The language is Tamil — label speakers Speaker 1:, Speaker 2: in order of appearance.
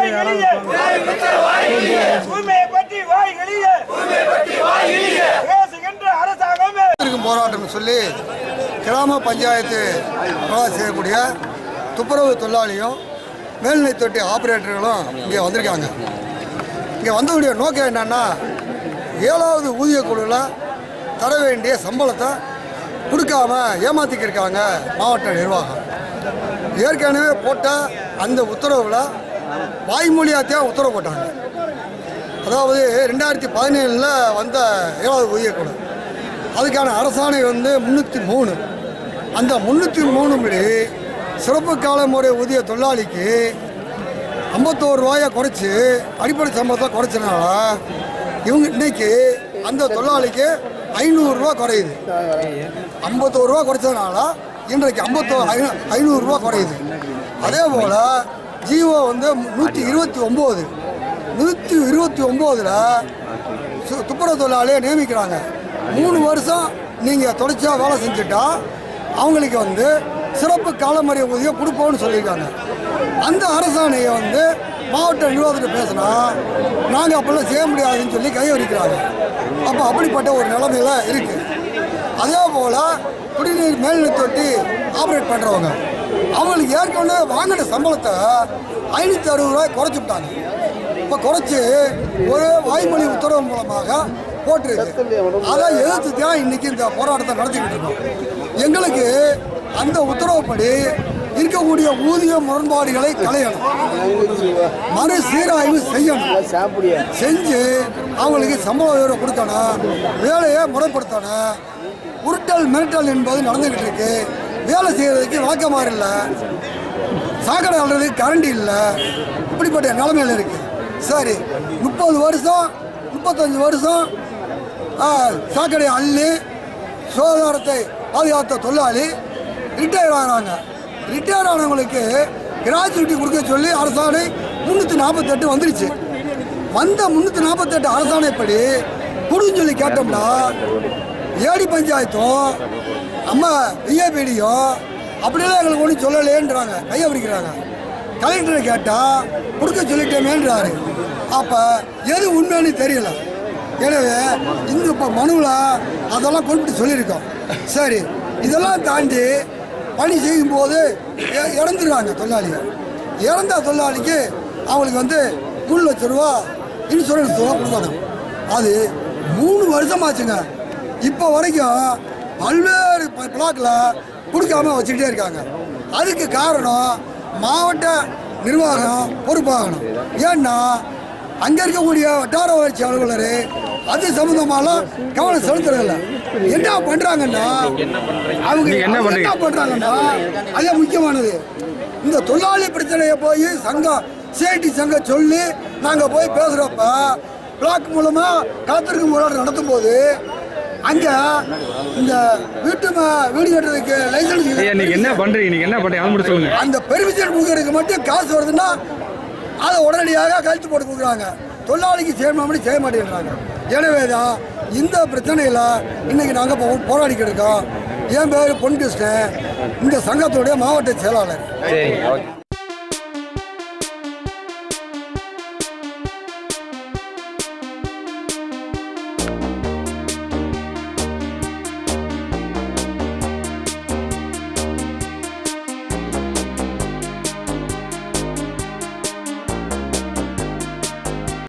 Speaker 1: போராட்டம் சொல்லி கிராம பஞ்சாயத்து செய்யக்கூடிய துப்புரவு தொழிலாளியும் மேல்நிலை தொட்டி ஆபரேட்டர்களும் இங்கே வந்திருக்காங்க. இங்கே வந்தவுடைய நோக்கம் என்னன்னா, 7வது ஊதிய குழுவில் தர வேண்டிய சம்பளத்தை கொடுக்காம ஏமாத்திக்கிருக்காங்க மாவட்ட நிர்வாகம். ஏற்கனவே போட்ட அந்த உத்தரவில் வாய்மொழியாத்தான் உத்தரவு போட்டாங்க. அதாவது 2017 வந்த 7வது ஊதிய குழு, அதுக்கான அரசாணை 303. அந்த 303 படி சிறப்பு கால முறை ஊதிய தொழிலாளிக்கு 51 ரூபாயை குறைச்சி அடிப்படை சம்பளத்தை குறைச்சனால இவங்க இன்னைக்கு அந்த தொழிலாளிக்கு 500 ரூபா குறையுது. 51 ரூபா குறைச்சதுனால இன்றைக்கு 500 ரூபா குறையுது. அதே போல் ஜிஓ 129 துப்புரவு தொழிலாளியை நியமிக்கிறாங்க. 3 வருஷம் நீங்கள் தொடர்ச்சியாக வேலை செஞ்சுட்டா அவங்களுக்கு சிறப்பு காலமுறை ஊதியம் கொடுப்போம்னு சொல்லியிருக்காங்க. அந்த அரசாணையை மாவட்ட நிர்வாகத்தில் பேசினா நாங்கள் அப்பெல்லாம் செய்ய முடியாதுன்னு சொல்லி கையளிக்கிறாங்க. அப்போ அப்படிப்பட்ட ஒரு நிலைமையில இருக்குது. அதே போல் குடிநீர் மேல்நிலை தொட்டி ஆப்ரேட் பண்ணுறவங்க அவங்களுக்கு ஏற்கனவே வாங்கின சம்பளத்தை 560 ரூபாய் குறைச்சி விட்டாங்க. இப்போ குறைச்சி ஒரு வாய்மொழி உத்தரவு மூலமாக போட்டிருக்கு. அதை எதிர்த்து தான் இன்றைக்கி இந்த போராட்டத்தை நடத்திக்கிட்டு இருக்கோம். எங்களுக்கு அந்த உத்தரவுப்படி இருக்கக்கூடிய ஊதிய முரண்பாடுகளை களையணும், மறு சீராய்வு செய்யணும், செஞ்சு அவங்களுக்கு சம்பள உயர்வு கொடுக்கணும், வேலையை முறைப்படுத்தணும். உருட்டல் மிரட்டல் என்பது நடந்துக்கிட்டு இருக்கு. வேலை செய்கிறதுக்கு வழக்கமாக இல்லை, சாக்கடை அல்றதுக்கு கரண்ட் இல்லை, இப்படிப்பட்ட நிலைமையில் இருக்குது. சரி, 30 வருஷம் 35 வருஷம் சாக்கடை அள்ளி சுகாதாரத்தை பாதுகாத்த தொழிலாளி ரிட்டையர் ஆகிறாங்க. ரிட்டையர் ஆனவங்களுக்கு கிராஜுவிட்டி கொடுக்க சொல்லி அரசாணை 348 வந்துருச்சு. வந்த 348 அரசாணைப்படி கொடுன்னு சொல்லி கேட்டோம்னா ஏடி பஞ்சாயத்தும் அம்மா விஏபிடியும் அப்படிலாம் எங்களுக்கு ஒன்றும் சொல்லலேன்றாங்க, கையை பிடிக்கிறாங்க. கலெக்டரை கேட்டால் கொடுக்க சொல்லிட்டேமேன்றாரு. அப்போ எது உண்மைன்னு தெரியல. எனவே இந்த இப்போ மனுவில் அதெல்லாம் குறிப்பிட்டு சொல்லியிருக்கோம். சரி, இதெல்லாம் தாண்டி பணி செய்யும்போது இறந்துடுறாங்க தொழிலாளிகள். இறந்த தொழிலாளிக்கு அவங்களுக்கு 3 லட்ச ரூபா இன்சூரன்ஸ் ரூபா கொடுக்கணும். அது 3 வருஷமாச்சுங்க. இப்போ வரைக்கும் பல்வேறு பிளாக்கில் கொடுக்காம வச்சுக்கிட்டே இருக்காங்க. அதுக்கு காரணம் மாவட்ட நிர்வாகம் பொறுப்பாகணும். ஏன்னா அங்கே இருக்கக்கூடிய வட்டார வளர்ச்சி அலுவலர் அது சம்பந்தமாலாம் கவனம் செலுத்துறதில்ல. என்ன பண்ணுறாங்கன்னா என்ன பண்ணுறாங்கன்னா அதே முக்கியமானது, இந்த தொழிலாளி பிரச்சனையை போய் சங்கம் CITU சங்கம் சொல்லி நாங்கள் போய் பேசுகிறப்ப பிளாக் மூலமாக காத்திருக்கும் போராட்டம் நடத்தும் போது அங்கே இந்த வீடு கட்டுறதுக்கு லைசன்ஸ்
Speaker 2: என்ன பண்ணுறீங்க,
Speaker 1: அந்த பெர்மிஷன் கொடுக்கறதுக்கு மட்டும் காசு வருதுன்னா அதை உடனடியாக கழித்து போட்டு கொடுக்குறாங்க. தொழிலாளிக்கு செய்யணும்னு செய்ய மாட்டேங்கிறாங்க. எனவே தான் இந்த பிரச்சனையில் இன்றைக்கி நாங்கள் போராடிக்கிட்டு இருக்கோம். என் பேர் பொன் கிருஷ்ணன், இந்த சங்கத்துடைய மாவட்ட செயலாளர்.